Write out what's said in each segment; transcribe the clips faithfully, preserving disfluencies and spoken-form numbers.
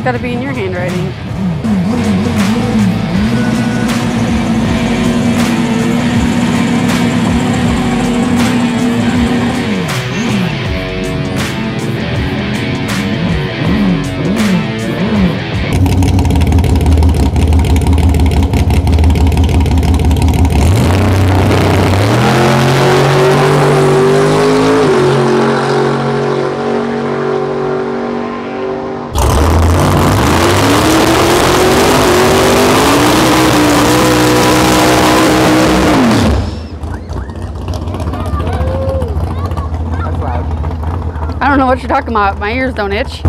got to be in your handwriting. I don't know what you're talking about. My ears don't itch.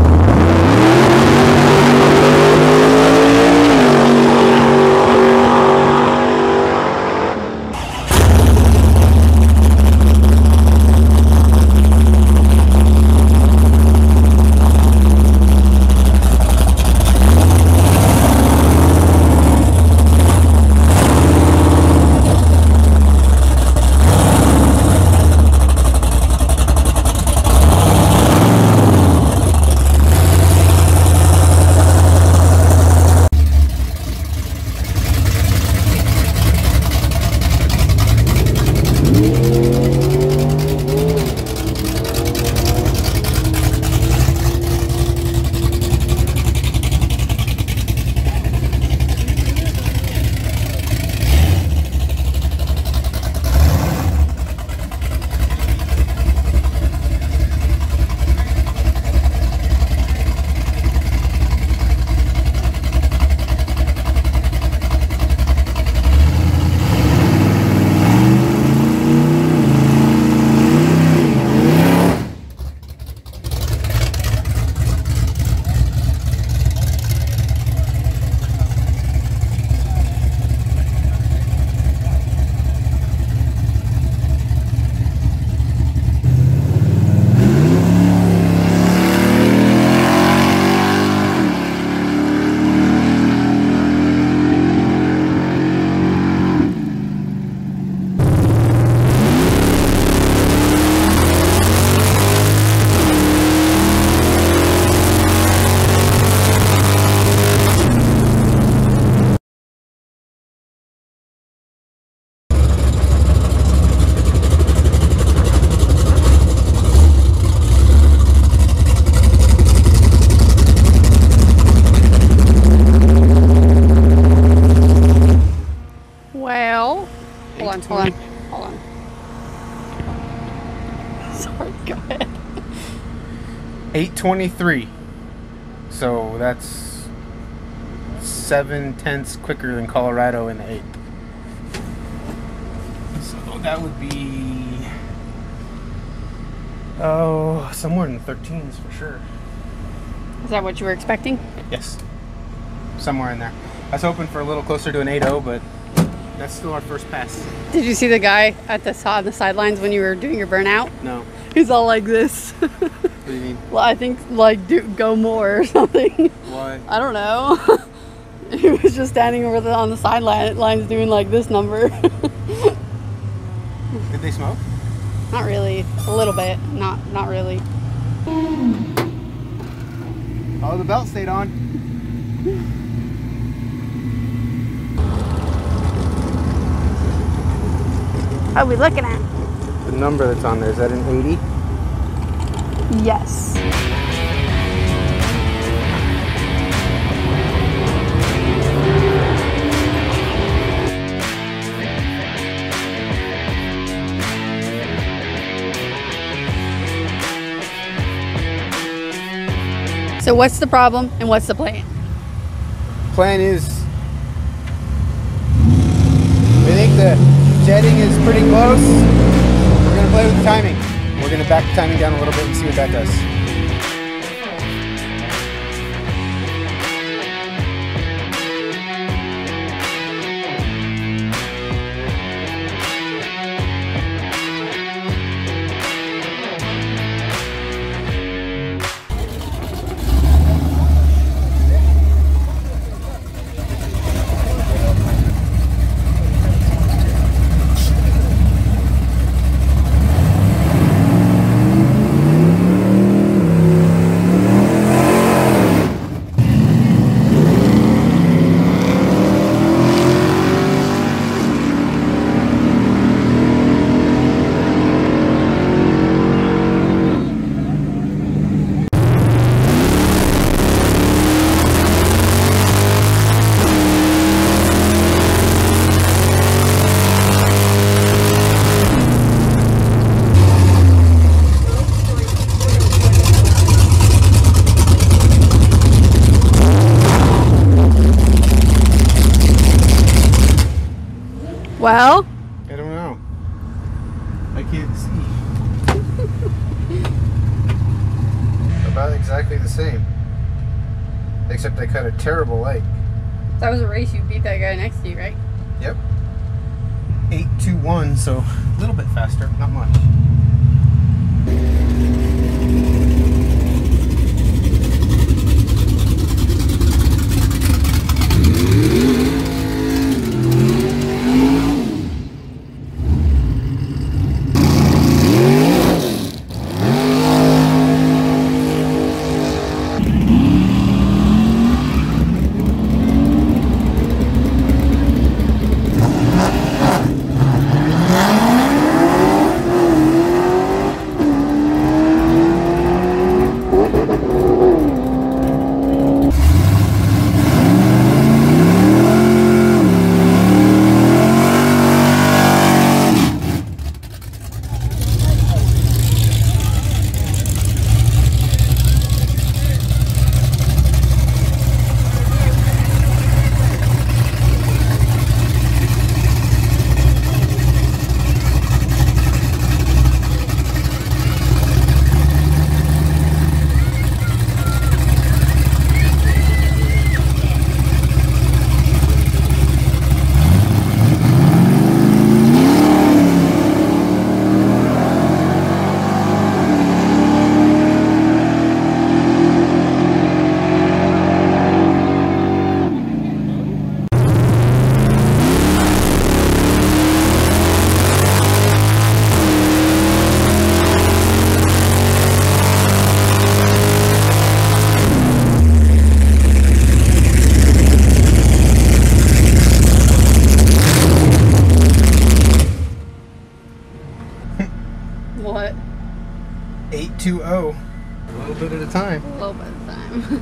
Hold on, hold on, hold on. Sorry, go ahead. eight twenty-three. So that's seven tenths quicker than Colorado in the eighth. So that would be, oh, somewhere in the thirteens for sure. Is that what you were expecting? Yes. Somewhere in there. I was hoping for a little closer to an eight oh, but that's still our first pass. Did you see the guy at the, on the sidelines when you were doing your burnout? No. He's all like this. What do you mean? Well, I think like do, go more or something. Why? I don't know. He was just standing over the, on the sidelines doing like this number. Did they smoke? Not really. A little bit. Not not really. Oh, the belt stayed on. What are we looking at? The number that's on there, is that an eighty? Yes. So what's the problem and what's the plan? Plan is, we think the jetting is pretty close. We're going to play with the timing. We're going to back the timing down a little bit and see what that does. Well? I don't know. I can't see. About exactly the same. Except I cut a terrible light. That was a race. You beat that guy next to you, right? Yep. eight two one, so a little bit faster, not much. What? eight two oh. A little bit at a time. A little bit of time.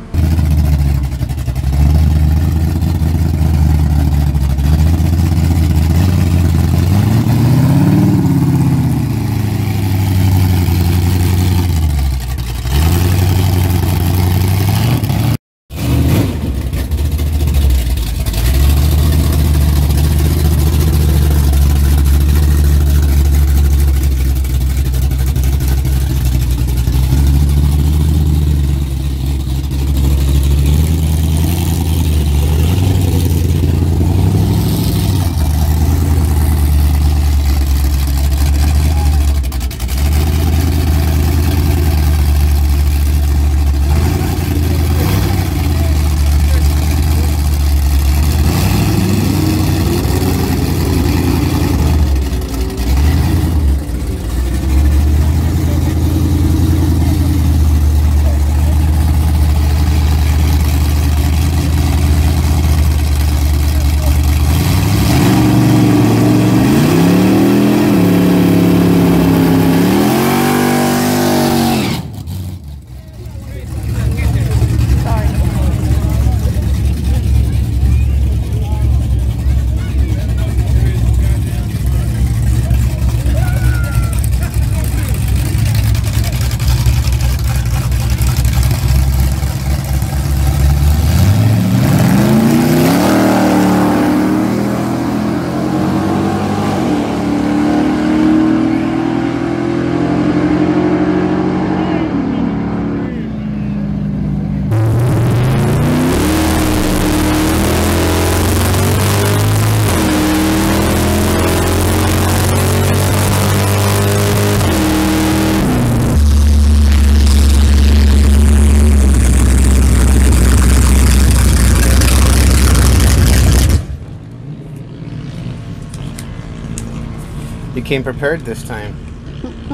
You came prepared this time.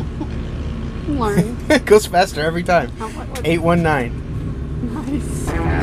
I'm learning. It goes faster every time. eight one nine. Nice.